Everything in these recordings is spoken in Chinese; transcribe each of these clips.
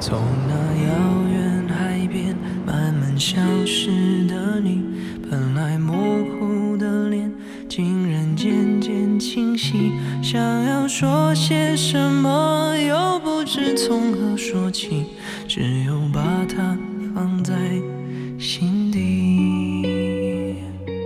从那遥远海边慢慢消失的你，本来模糊的脸竟然渐渐清晰，想要说些什么又不知从何说起，只有把它放在心底。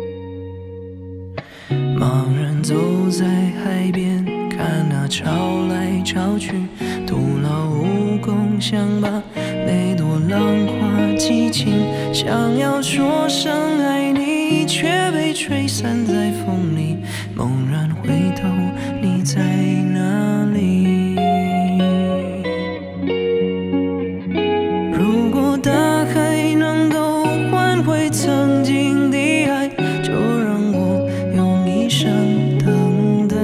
茫然走在海边，看那潮来潮去，徒劳无功，想把每朵浪花记清，想要说声爱你，却被吹散在风里。猛然回头，你在哪里？如果大海能够换回曾经的爱，就让我用一生等待。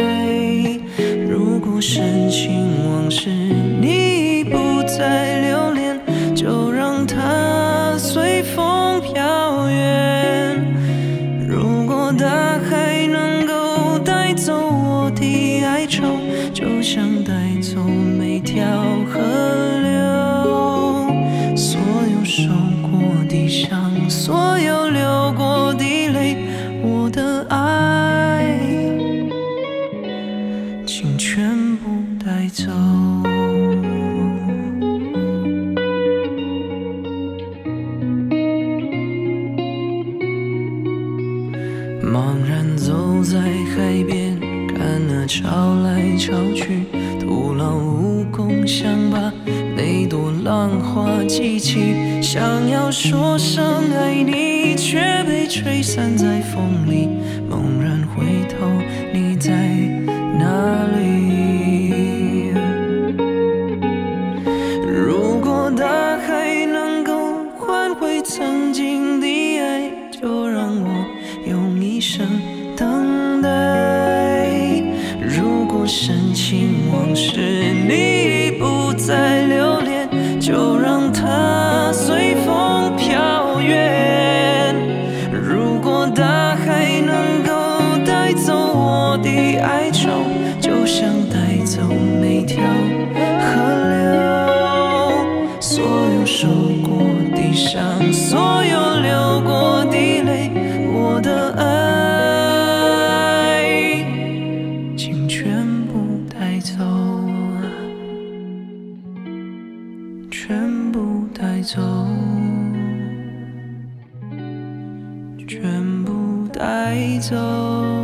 如果深情往事你不再留恋，就让它随风飘远。如果大海能够带走我的哀愁，就像带走每条河流。所有受过的伤，所有流过的泪，我的爱请全部带走。茫然走在海边，看那潮来潮去，徒劳无功，想把每朵浪花记起，想要说声爱你，却被吹散在风里。猛然回头，你在哪里？如果大海能够换回曾经的爱，就让我用一生等待。如果深情往事你不再留恋，就让它随风飘远。如果大海能够带走我的哀愁，就像带走每条河流。所有受过的伤，所有流过的泪，我的爱请全部带走，全部带走，全部带走。